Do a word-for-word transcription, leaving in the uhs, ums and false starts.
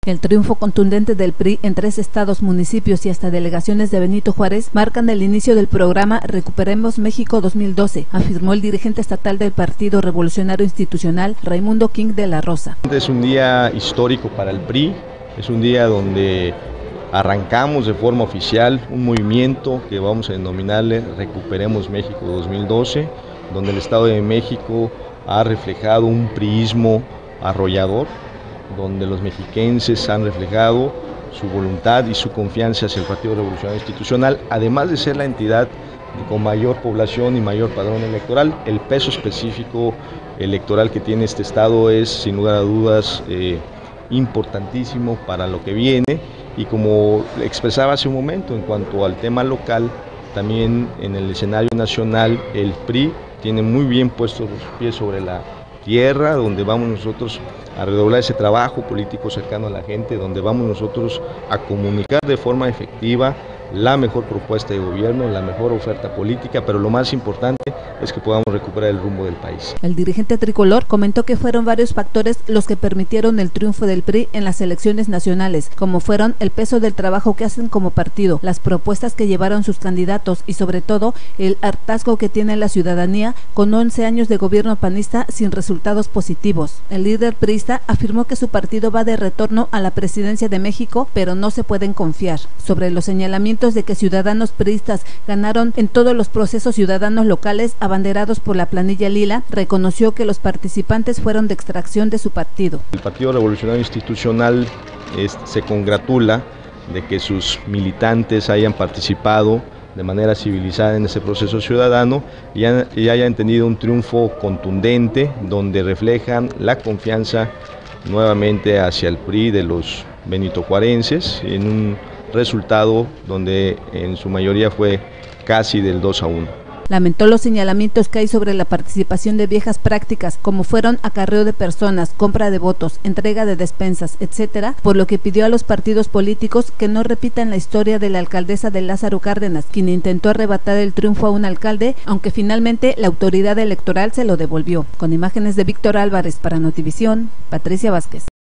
El triunfo contundente del P R I en tres estados, municipios y hasta delegaciones de Benito Juárez marcan el inicio del programa Recuperemos México dos mil doce, afirmó el dirigente estatal del Partido Revolucionario Institucional, Raimundo King de la Rosa. Es un día histórico para el P R I, es un día donde arrancamos de forma oficial un movimiento que vamos a denominarle Recuperemos México dos mil doce, donde el Estado de México ha reflejado un priismo arrollador, donde los mexiquenses han reflejado su voluntad y su confianza hacia el Partido Revolucionario Institucional, además de ser la entidad con mayor población y mayor padrón electoral. El peso específico electoral que tiene este estado es, sin lugar a dudas, eh, importantísimo para lo que viene, y como expresaba hace un momento en cuanto al tema local, también en el escenario nacional el P R I tiene muy bien puestos los pies sobre la tierra, donde vamos nosotros a redoblar ese trabajo político cercano a la gente, donde vamos nosotros a comunicar de forma efectiva la mejor propuesta de gobierno, la mejor oferta política, pero lo más importante es que podamos recuperar el rumbo del país. El dirigente tricolor comentó que fueron varios factores los que permitieron el triunfo del P R I en las elecciones nacionales, como fueron el peso del trabajo que hacen como partido, las propuestas que llevaron sus candidatos y sobre todo el hartazgo que tiene la ciudadanía con once años de gobierno panista sin resultados positivos. El líder priista afirmó que su partido va de retorno a la presidencia de México, pero no se pueden confiar. Sobre los señalamientos de que ciudadanos priistas ganaron en todos los procesos ciudadanos locales abanderados por la planilla lila, reconoció que los participantes fueron de extracción de su partido. El Partido Revolucionario Institucional es, se congratula de que sus militantes hayan participado de manera civilizada en ese proceso ciudadano y, han, y hayan tenido un triunfo contundente donde reflejan la confianza nuevamente hacia el P R I de los benitojuarenses en un resultado donde en su mayoría fue casi del dos a uno. Lamentó los señalamientos que hay sobre la participación de viejas prácticas, como fueron acarreo de personas, compra de votos, entrega de despensas, etcétera, por lo que pidió a los partidos políticos que no repitan la historia de la alcaldesa de Lázaro Cárdenas, quien intentó arrebatar el triunfo a un alcalde, aunque finalmente la autoridad electoral se lo devolvió. Con imágenes de Víctor Álvarez para Notivisión, Patricia Vázquez.